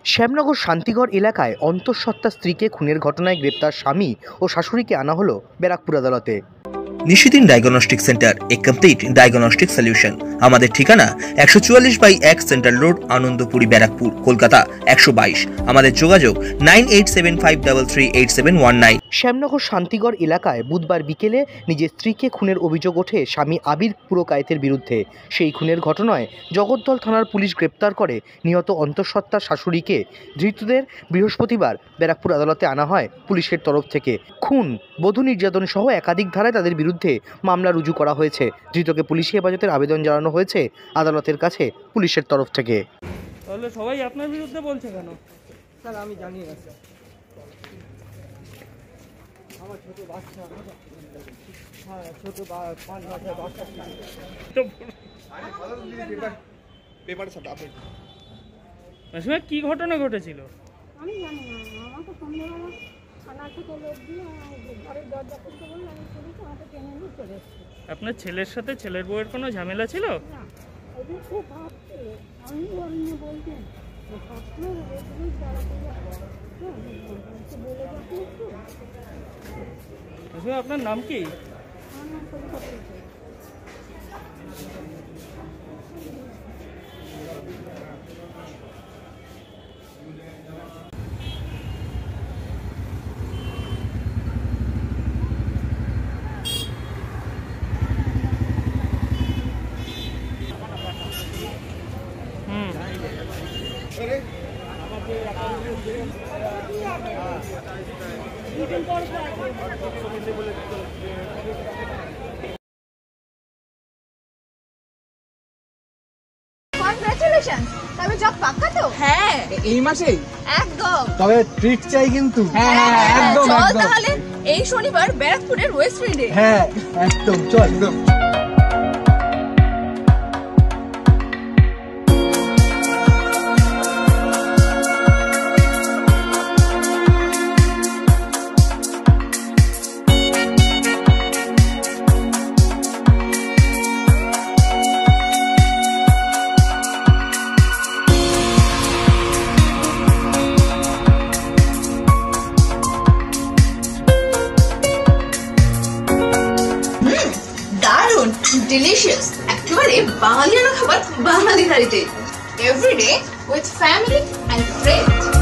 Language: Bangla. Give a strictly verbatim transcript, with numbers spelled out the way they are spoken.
শ্যামনগর শান্তিগড় এলাকায় অন্তঃসত্ত্বা স্ত্রীকে খুনের ঘটনায় গ্রেপ্তার স্বামী ও শাশুড়িকে আনা হলো ব্যারাকপুর আদালতে। Nishidin diagnostic centre, a complete diagnostic solution. আমাদের ঠিকানা একশো চুয়াল্লিশ বাই এক সেন্ট্রাল রোড, আনন্দপুরি, ব্যারাকপুর, কলকাতা একশো বাইশ। আমাদের যোগাযোগ nine eight seven five three three eight seven one nine. Shyamnagar Shantigarh এলাকায় বুধবার বিকেলে নিজের স্ত্রীকে খুনের অভিযোগ ওঠে স্বামী আবির পুরকায়েতের বিরুদ্ধে। সেই খুনের ঘটনায় জগদ্দল থানার পুলিশ গ্রেপ্তার করে নিহত অন্তঃসত্ত্বা শাশুড়িকে। ধৃতদের বৃহস্পতিবার ব্যারাকপুর আদালতে আনা হয় পুলিশের তরফ থেকে। খুন, বধূ নির্যাতন সহ একাধিক ধারায় তাদের বিরুদ্ধে মামলা রুজু করা হয়েছে। ধৃতকে পুলিশি হেফাজতের আবেদন জানানো হয়েছে আদালতের কাছে পুলিশের তরফ থেকে। তাহলে সবাই আপনার বিরুদ্ধে বলছে কেন? স্যার আমি জানি না স্যার, আমার ছোট বাচ্চা, হ্যাঁ ছোট পাঁচ মাসের বাচ্চা। কি ঘটনা ঘটেছিল? আমি জানি না, আমাকে সন্ধ্যাবেলা থানা থেকে লোক দিয়ে ঘরের দরজা খুলতে বলল, আমি খুলেছি, আমাকে টেনে নিয়ে চলে এসেছি। আপনার ছেলের সাথে ছেলের বউয়ের কোনো ঝামেলা ছিল? না, ওদের খুব ভাবছে, আমি বলিনি বলতেন সবসময় ওগুলোই যারা বলে যাচ্ছেন একটু। আপনার নাম কি? আমার নাম কলকাতা। কনগ্রাচুলেশন, তবে জব পাক্কা তো? হ্যাঁ, এই মাসেই একদম। তবে ট্রিট চাই কিন্তু। হ্যাঁ একদম চল একদম। তাহলে এই শনিবার ব্যারাকপুরের ওয়েস্ট ফিল্ডে। হ্যাঁ একদম, চল একদম। ডিলিশিয়াস, একেবারে বাঙালিয়ানা খাবার বাঙালি থালিতে। Everyday with family and friends.